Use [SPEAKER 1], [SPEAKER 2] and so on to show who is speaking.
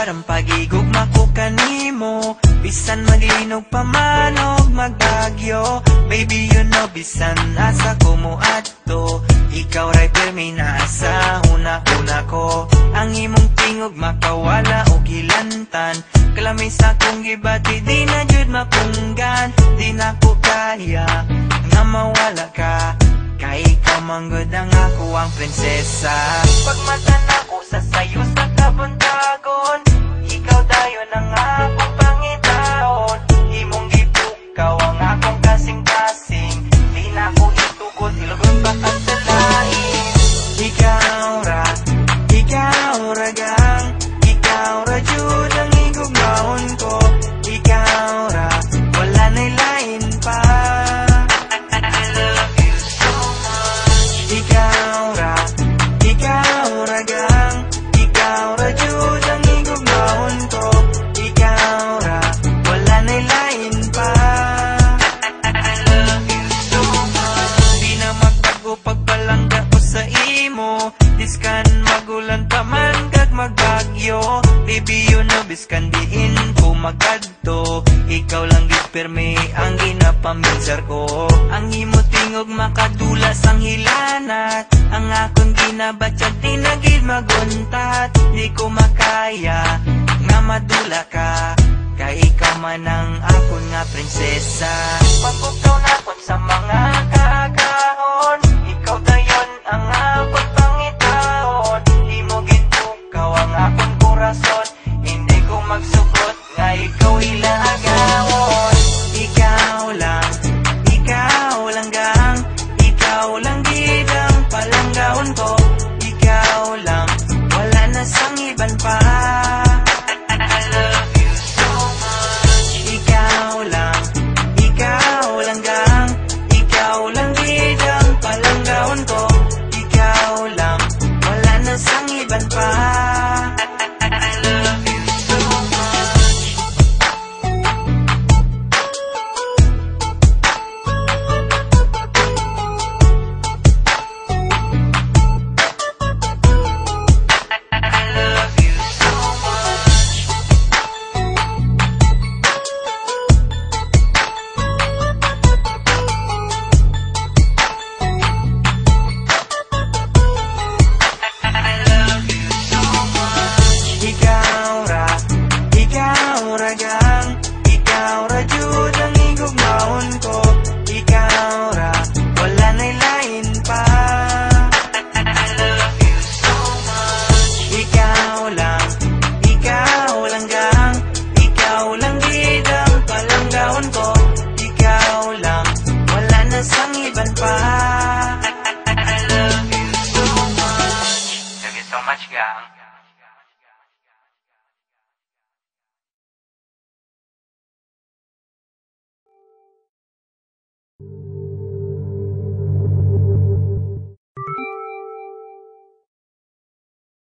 [SPEAKER 1] parang pagigugma ko kanimo. Bisan maglinog pa man og magbagyo, baby you know bisan asa ko mo adto. Ikaw ray permi na asa una-una ko. Ang imong tingog makawala og hilantan. Kalamay sa kong gibati di na jud mapunggan. Di na ko kaya nga mawala ka, kay ikaw manggod ang ako ang prinsesa. Pagmata na ko sa sayo sa kabuntagon, ikaw dayon ang akong pangitaon. Imong gipukaw ang akong kasing-kasing, di na ko itukod ilugon pa at sa lain. Ikaw ra gang, ikaw ra jud ang igugmaon ko. Ikaw ra, wala na'y lain pa. Ikaw ra gang, ikaw ra jud ang igugmaon ko. Ikaw ra, wala na'y lain pa. Di na magbago pagpalangga ko sa imo. Diskan magulan pa man kag magbagyo, baby you know biskan diin ko magadto. Ikaw lang gid permi ang ginapaminsar ko. Ang imo tingog makadulas ang hilanat. Ang akong ginabatyag di na gid maguntat. Di ko makaya nga madula ka, kay ikaw man ang akon nga prinsesa. Pagpukaw na kon sa mga kaagahon, ikaw dayon ang akon pangitaon. Di mo gintukaw ang akon korason, hindi ko magsukot nga ikaw ilagawon. Ikaw lang gang, ikaw lang gid ang palanggawon ko. Ikaw lang, wala na sang iban pa.